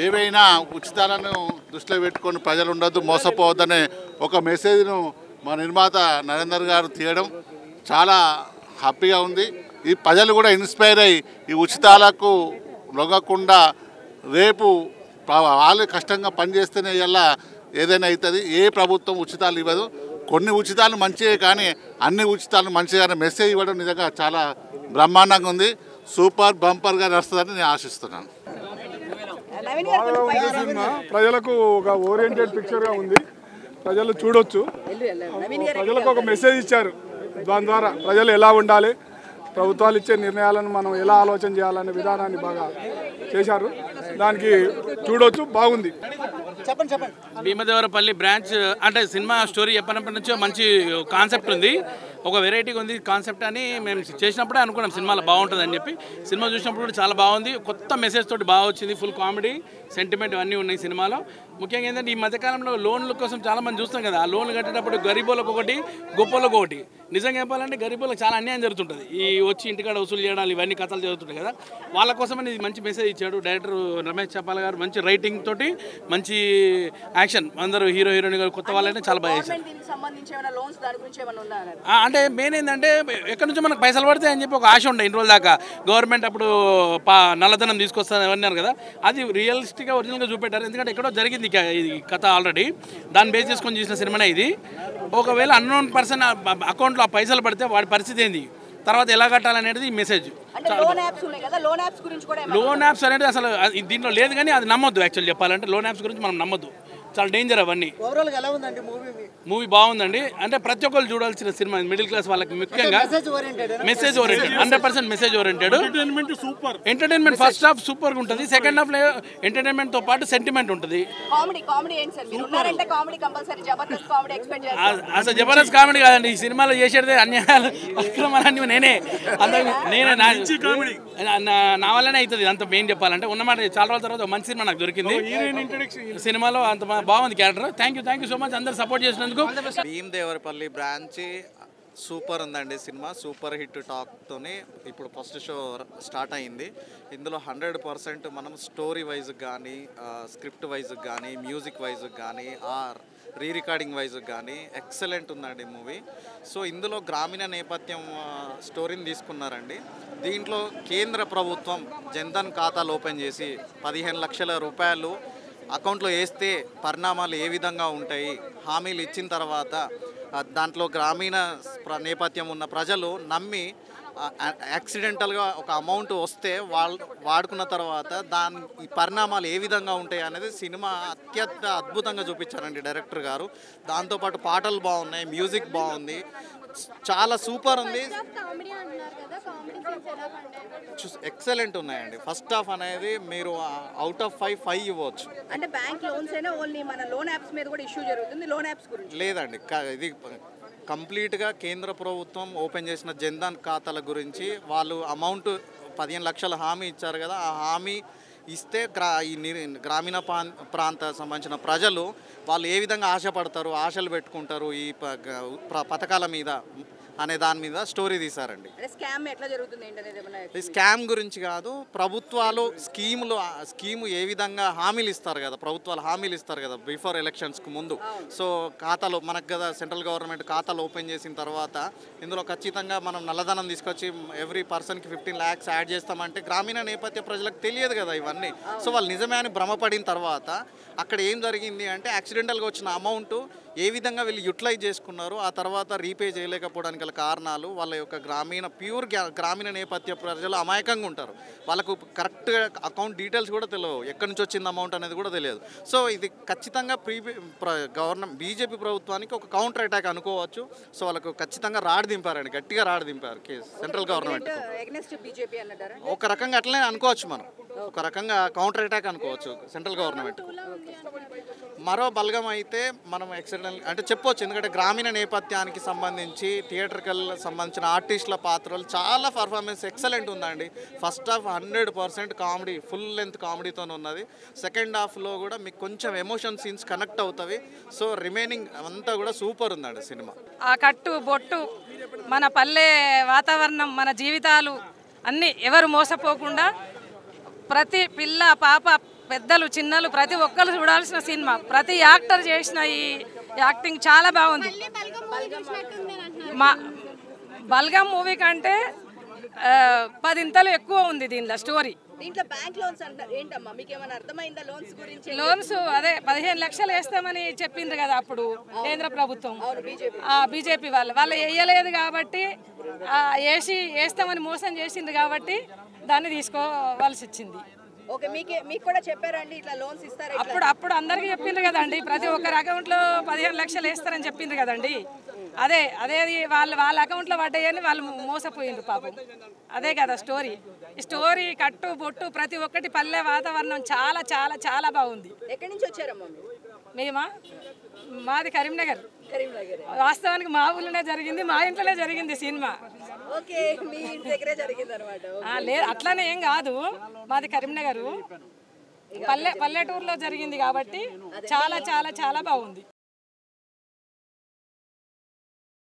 ఏవైనా ఉచితాలను దృష్టిలో పెట్టుకొని ప్రజలు ఉండొద్దు, మోసపోవద్దనే ఒక మెసేజ్ను మా నిర్మాత నరేందర్ గారు తీయడం చాలా హ్యాపీగా ఉంది. ఈ ప్రజలు కూడా ఇన్స్పైర్ అయ్యి ఈ ఉచితాలకు లొంగకుండా రేపు వాళ్ళు కష్టంగా పనిచేస్తేనే ఇలా ఏదైనా అవుతుంది. ఏ ప్రభుత్వం ఉచితాలు ఇవ్వదు. కొన్ని ఉచితాలు మంచివే, కానీ అన్ని ఉచితాలు మంచిగానే మెసేజ్ ఇవ్వడం నిజంగా చాలా బ్రహ్మాండంగా ఉంది. సూపర్ బంపర్గా నడుస్తుందని నేను ఆశిస్తున్నాను. సినిమా ప్రజలకు ఒక ఓరియంటెడ్ పిక్చర్గా ఉంది. ప్రజలు చూడొచ్చు. ప్రజలకు ఒక మెసేజ్ ఇచ్చారు. దాని ద్వారా ప్రజలు ఎలా ఉండాలి, ప్రభుత్వాలు ఇచ్చే నిర్ణయాలను మనం ఎలా ఆలోచన చేయాలనే విధానాన్ని బాగా చేశారు. దానికి చూడొచ్చు, బాగుంది. భీమదేవరపల్లి బ్రాంచ్ అంటే సినిమా స్టోరీ చెప్పినప్పటి నుంచో మంచి కాన్సెప్ట్ ఉంది, ఒక వెరైటీగా ఉంది కాన్సెప్ట్ అని మేము చేసినప్పుడే అనుకున్నాం సినిమాలో బాగుంటుంది అని చెప్పి. సినిమా చూసినప్పుడు కూడా చాలా బాగుంది, కొత్త మెసేజ్ తోటి బాగా వచ్చింది. ఫుల్ కామెడీ, సెంటిమెంట్ అన్నీ ఉన్నాయి సినిమాలో. ముఖ్యంగా ఏంటంటే ఈ మధ్యకాలంలో లోన్ల కోసం చాలామంది చూస్తాం కదా, ఆ లోన్లు కట్టేటప్పుడు గరీబోళ్ళకు ఒకటి గొప్పలకు ఒకటి. నిజంగా చెప్పాలంటే గరీబోళ్ళకి చాలా అన్యాయం జరుగుతుంటుంది. ఈ వచ్చి ఇంటికాడ వసూలు చేయడాలు ఇవన్నీ కథలు జరుగుతుంటాయి కదా, వాళ్ళ కోసమని మంచి మెసేజ్ ఇచ్చాడు డైరెక్టర్ రమేష్ చప్పాల గారు. మంచి రైటింగ్ తోటి మంచి యాక్షన్, అందరూ హీరో హీరోయిన్ గారు కొత్త వాళ్ళైతే చాలా బాగా చేశారు. అంటే మెయిన్ ఏంటంటే ఎక్కడి నుంచో మనకు పైసలు పడతాయి అని చెప్పి ఒక ఆశ ఉండే ఇన్ని రోజుల దాకా. గవర్నమెంట్ అప్పుడు నల్లధనం తీసుకొస్తాను అన్నారు కదా, అది రియలిస్టిక్గా ఒరిజినల్గా చూపెట్టారు. ఎందుకంటే ఎక్కడో జరిగింది ఇది కథ ఆల్రెడీ, దాన్ని బేస్ చేసుకొని చేసిన సినిమానే ఇది. ఒకవేళ అన్నోన్ పర్సన్ అకౌంట్లో ఆ పైసలు పడితే వాడి పరిస్థితి ఏంది, తర్వాత ఎలా కట్టాలనేది ఈ మెసేజ్. లోన్ యాప్స్ అనేది అసలు దీంట్లో లేదు, కానీ అది నమ్మొద్దు. యాక్చువల్ చెప్పాలంటే లోన్ యాప్స్ గురించి మనం నమ్మొద్దు, చాలా డేంజర్ అవన్నీ. మూవీ బాగుందండి. అంటే ప్రతి ఒక్కరు చూడాల్సిన సినిమా, మిడిల్ క్లాస్ వాళ్ళకి ముఖ్యంగా message oriented, 100% message oriented. Entertainment first half super గా ఉంటుంది, సెకండ్ హాఫ్ లో ఎంటర్టైన్మెంట్ తో పాటు సెంటిమెంట్ ఉంటుంది. అసలు జబర్దస్త్ కామెడీ కాదండి, ఈ సినిమాలో చేసేది అన్యాయాలు అక్రమాలన్నీ నేనే నా వల్లనే అవుతుంది అంత. మెయిన్ చెప్పాలంటే ఉన్నమాట, చాలా రోజుల తర్వాత మంచి సినిమా నాకు దొరికింది సినిమాలో. అంత బాగుంది character. Thank you so much అందరు సపోర్ట్ చేసినందుకు. భీమదేవరపల్లి బ్రాంచ్ సూపర్ ఉందండి సినిమా, సూపర్ హిట్ టాక్తోనే ఇప్పుడు ఫస్ట్ షో స్టార్ట్ అయింది. ఇందులో 100% మనం స్టోరీ వైజ్ కానీ, స్క్రిప్ట్ వైజ్ కానీ, మ్యూజిక్ వైజ్ కానీ, రీ రికార్డింగ్ వైజ్ కానీ ఎక్సలెంట్ ఉందండి మూవీ. సో ఇందులో గ్రామీణ నేపథ్యం స్టోరీని తీసుకున్నారండి. దీంట్లో కేంద్ర ప్రభుత్వం జన్ధన్ ఖాతాలు ఓపెన్ చేసి 15 లక్షల రూపాయలు అకౌంట్లో వేస్తే పరిణామాలు ఏ విధంగా ఉంటాయి, హామీలు ఇచ్చిన తర్వాత దాంట్లో గ్రామీణ నేపథ్యం ఉన్న ప్రజలు నమ్మి యాక్సిడెంటల్గా ఒక అమౌంట్ వస్తే వాడుకున్న తర్వాత ఈ పరిణామాలు ఏ విధంగా ఉంటాయి అనేది సినిమా అత్యంత అద్భుతంగా చూపించారండి డైరెక్టర్ గారు. దాంతోపాటు పాటలు బాగున్నాయి, మ్యూజిక్ బాగుంది, చాలా సూపర్ ఉంది, ఎక్సలెంట్ ఉన్నాయండి. ఫస్ట్ హాఫ్ అనేది మీరు అవుట్ ఆఫ్ 5 ఇవ్వచ్చు. అంటే బ్యాంక్ లోన్స్ అయినా ఓన్లీ మన లోన్ యాప్స్ మీద కూడా ఇష్యూ జరుగుతుంది, లోన్ యాప్స్ గురించి లేదండి. ఇది కంప్లీట్గా కేంద్ర ప్రభుత్వం ఓపెన్ చేసిన జన్ధన్ ఖాతాల గురించి. వాళ్ళు అమౌంట్ 15 లక్షల హామీ ఇచ్చారు కదా, ఆ హామీ ఇస్తే ఈ గ్రామీణ ప్రాంత సంబంధించిన ప్రజలు వాళ్ళు ఏ విధంగా ఆశపడతారు, ఆశలు పెట్టుకుంటారు ఈ పథకాల మీద అనే దాని మీద స్టోరీ తీశారండి. స్కామ్ గురించి కాదు, ప్రభుత్వాలు స్కీము ఏ విధంగా హామీలు ఇస్తారు కదా, ప్రభుత్వాలు హామీలు ఇస్తారు కదా బిఫోర్ ఎలక్షన్స్కి ముందు. సో ఖాతాలు మనకు కదా సెంట్రల్ గవర్నమెంట్ ఖాతాలు ఓపెన్ చేసిన తర్వాత ఇందులో ఖచ్చితంగా మనం నల్లధనం తీసుకొచ్చి ఎవ్రీ పర్సన్కి 15 lakhs యాడ్ చేస్తామంటే గ్రామీణ నేపథ్య ప్రజలకు తెలియదు కదా ఇవన్నీ. సో వాళ్ళు నిజమే అని భ్రమపడిన తర్వాత అక్కడ ఏం జరిగింది అంటే యాక్సిడెంటల్గా వచ్చిన అమౌంట్ ఏ విధంగా వీళ్ళు యూటిలైజ్ చేసుకున్నారు, ఆ తర్వాత రీపే చేయలేకపోవడానికి గల కారణాలు వాళ్ళ యొక్క గ్రామీణ నేపథ్య ప్రజలు అమాయకంగా ఉంటారు. వాళ్ళకు కరెక్ట్గా అకౌంట్ డీటెయిల్స్ కూడా తెలియవు, ఎక్కడి నుంచి వచ్చింది అమౌంట్ అనేది కూడా తెలియదు. సో ఇది ఖచ్చితంగా బీజేపీ ప్రభుత్వానికి ఒక కౌంటర్ అటాక్ అనుకోవచ్చు. సో వాళ్ళకు ఖచ్చితంగా దింపారండి, గట్టిగా దింపారు సెంట్రల్ గవర్నమెంట్. ఒక రకంగా అట్లనే అనుకోవచ్చు, మనం ఒక రకంగా కౌంటర్ అటాక్ అనుకోవచ్చు సెంట్రల్ గవర్నమెంట్. మరో బలగం అయితే మనం అంటే చెప్పొచ్చు, ఎందుకంటే గ్రామీణ నేపథ్యానికి సంబంధించి థియేటర్కల్ సంబంధించిన ఆర్టిస్టుల పాత్రలు చాలా పర్ఫార్మెన్స్ ఎక్సలెంట్ ఉందండి. First half 100% comedy, full length కామెడీతో ఉన్నది. సెకండ్ హాఫ్లో కూడా మీకు కొంచెం ఎమోషన్ సీన్స్ కనెక్ట్ అవుతాయి. సో రిమైనింగ్ అంతా కూడా సూపర్ ఉందండి సినిమా. ఆ కట్టు బొట్టు, మన పల్లె వాతావరణం, మన జీవితాలు అన్నీ ఎవరు మోసపోకుండా ప్రతి పిల్ల పాప పెద్దలు చిన్నలు ప్రతి ఒక్కరు చూడాల్సిన సినిమా. ప్రతి యాక్టర్ చేసిన ఈ యాక్టింగ్ చాలా బాగుంది. మా బల్గం మూవీ కంటే 10 ఇంతలు ఎక్కువ ఉంది దీనిలో స్టోరీ. దీంట్లో బ్యాంక్ లోన్స్ అంటారు ఏంటమ్మా, మీకు ఏమైనా అర్థమైందా లోన్స్ గురించి? లోన్స్ అదే 15 లక్షలు వేస్తామని చెప్పిండ్రు కదా అప్పుడు కేంద్ర ప్రభుత్వం, బీజేపీ వాళ్ళు వేయలేదు కాబట్టి వేస్తామని మోసం చేసిండ్రు కాబట్టి దాన్ని తీసుకోవాల్సి వచ్చింది. ఓకే, మీకు కూడా చెప్పారండి ఇట్లా లోన్స్ ఇస్తారు? అప్పుడు అందరికీ చెప్పిండ్రు కదండి, ప్రతి ఒక్కరి అకౌంట్లో 15 లక్షలు వేస్తారని చెప్పిండ్రు కదండి. అదే వాళ్ళ అకౌంట్లో పడ్డాయని వాళ్ళు మోసపోయిండ్రు పాపం. అదే కదా స్టోరీ కట్టు బొట్టు ప్రతి ఒక్కటి పల్లె వాతావరణం చాలా చాలా చాలా బాగుంది. ఎక్కడి నుంచి వచ్చారమ్మా? మేమా మాది కరీంనగర్. వాస్తవానికి మా ఊళ్ళోనే జరిగింది, మా ఇంట్లోనే జరిగింది సినిమా. ఓకే, మీ ఇంటి దగ్గరే జరిగింది అనమాట? లేదు అట్లానే ఏం కాదు, మాది కరీంనగర్ పల్లెటూరులో జరిగింది కాబట్టి చాలా చాలా చాలా బాగుంది.